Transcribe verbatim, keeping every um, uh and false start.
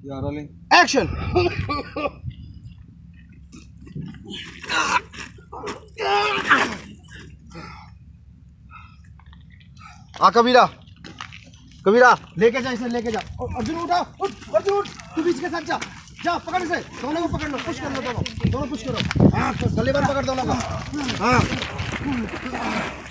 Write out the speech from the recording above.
Action. आ कबीरा, कबीरा लेके जा इसे, लेके जा। अर्जुन उठा, उठ अर्जुन उठ, तू बीच के साथ जा, जा पकड़ इसे, दोनों को पकड़ लो, पुश कर लो, दोनों दोनों पुश करो। हाँ गले पर पकड़ दोनों का। हाँ